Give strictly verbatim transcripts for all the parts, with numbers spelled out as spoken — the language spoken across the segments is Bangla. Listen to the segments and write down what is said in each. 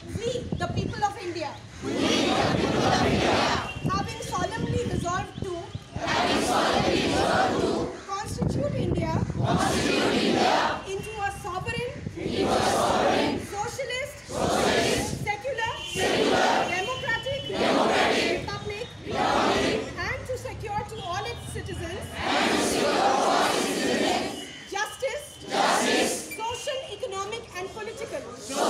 We, the people of India, having solemnly resolved to constitute India into a sovereign, socialist, secular, democratic, republic, and to secure to all its citizens justice, social, economic, and political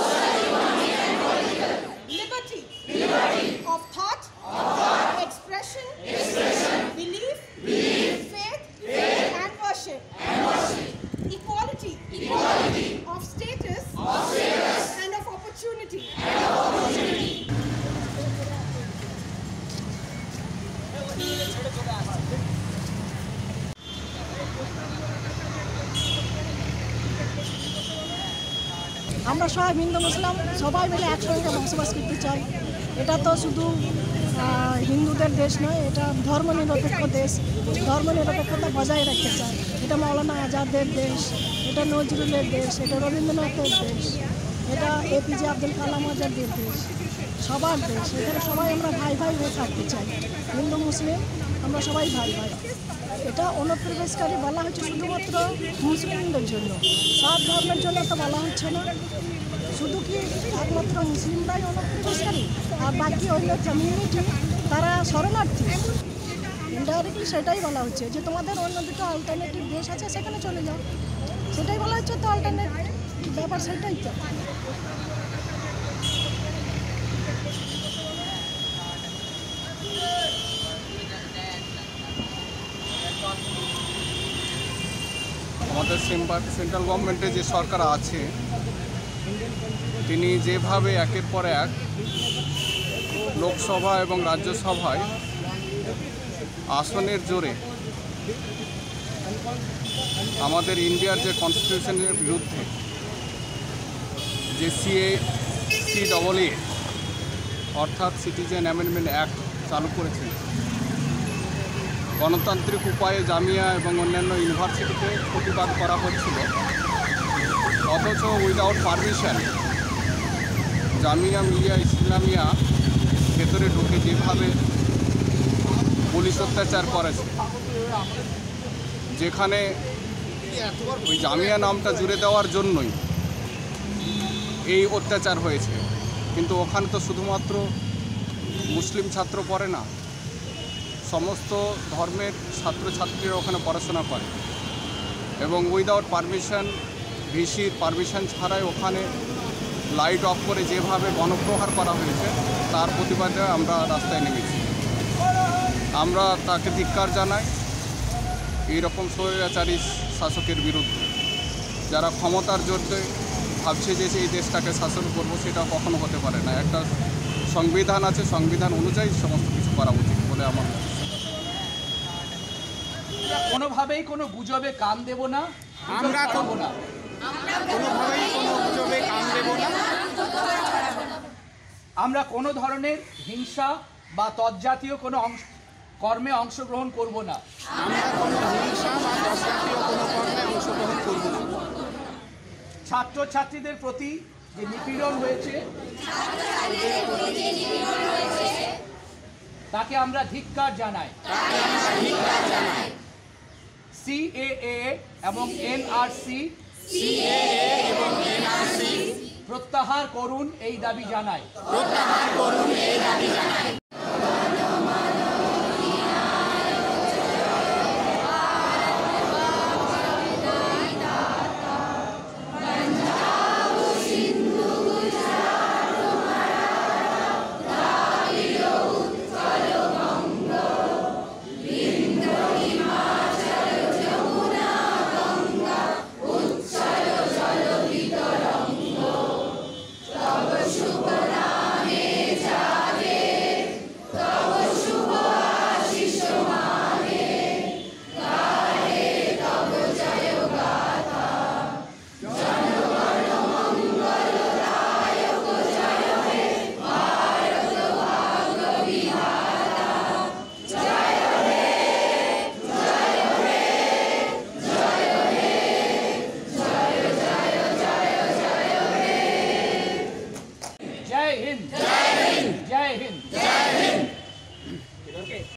liberty of thought, expression, belief, faith, and worship, equality of status and of opportunity, আমরা সবাই হিন্দু মুসলিম সবাই মিলে একসঙ্গে বসবাস করতে চাই। এটা তো শুধু হিন্দুদের দেশ নয়, এটা ধর্মনিরপেক্ষ দেশ। ধর্মনিরপেক্ষতা বজায় রাখতে চায়। এটা মৌলানা আজাদের দেশ, এটা নজরুলের দেশ, এটা রবীন্দ্রনাথের দেশ, এটা এপিজে আব্দুল কালাম আজাদের দেশ, সবার দেশ। এখানে সবাই আমরা ভাই ভাই হয়ে থাকতে চাই। হিন্দু মুসলিম আমরা সবাই ভাই ভাই। এটা অনুপ্রবেশকারী বলা হচ্ছে শুধুমাত্র মুসলিমদের জন্য, সব ধর্মের জন্য তো বলা হচ্ছে না। শুধু কি একমাত্র মুসলিমরাই অনুপ্রবেশকারী আর বাকি অন্য কমিউনিটি তারা শরণার্থী? ইনডাইরেক্টলি সেটাই বলা হচ্ছে যে তোমাদের অন্যদিকে অল্টারনেটিভ দেশ আছে, সেখানে চলে যাও। সেটাই বলা হচ্ছে, তো অল্টারনেট ব্যাপার সেটাই তো। আমাদের সেন্ট্রাল গভর্নমেন্টে যে সরকার আছে তিনি যেভাবে একের পর এক লোকসভা এবং রাজ্যসভায় আসনের জোরে আমাদের ইন্ডিয়ার যে কনস্টিটিউশনের বিরুদ্ধে যে সিএ সি ডবল এ অর্থাৎ সিটিজেন অ্যামেন্ডমেন্ট অ্যাক্ট চালু করেছেন, গণতান্ত্রিক উপায়ে জামিয়া এবং অন্যান্য ইউনিভার্সিটিতে প্রতিবাদ করা হচ্ছিল, অথচ উইদাউট পারমিশন জামিয়া মিলিয়া ইসলামিয়া ভেতরে ঢুকে যেভাবে পুলিশ অত্যাচার করেছে, যেখানে ওই জামিয়া নামটা জুড়ে দেওয়ার জন্যই এই অত্যাচার হয়েছে। কিন্তু ওখানে তো শুধুমাত্র মুসলিম ছাত্র পড়ে না, সমস্ত ধর্মের ছাত্রছাত্রীরা ওখানে পড়াশোনা করে এবং উইদাউট পারমিশন, ভিসির পারমিশন ছাড়াই ওখানে লাইট অফ করে যেভাবে গণপ্রহার করা হয়েছে তার প্রতিবাদে আমরা রাস্তায় নেমেছি। আমরা তাকে ধিক্কার জানাই এইরকম স্বৈরাচারী শাসকের বিরুদ্ধে, যারা ক্ষমতার জোরে ভাবছে যে এই দেশটাকে শাসন করবো, সেটা কখনো হতে পারে না। একটা সংবিধান আছে, সংবিধান অনুযায়ী সমস্ত কিছু করা উচিত বলে আমার কোনোভাবেই কোনো গুজবে কান দেব না, আমরা করবো না, কোনোভাবেই কোনো গুজবে কান দেব না। আমরা কোনো ধরনের হিংসা বা তৎজাতীয় কোনো অংশ কর্মে অংশগ্রহণ করব না। আমরা কোনো হিংসা বা তৎজাতীয় কোনো কর্মে অংশগ্রহণ করব না। ছাত্রছাত্রীদের প্রতি যে নিপীড়ন হয়েছে তাকে আমরা ধিক্কার জানাই। সিএএ এবং এনআরসি প্রত্যাহার করুন এই দাবি জানাই। প্রত্যাহার করুন এই দাবি জানাই। হিন্দ জয়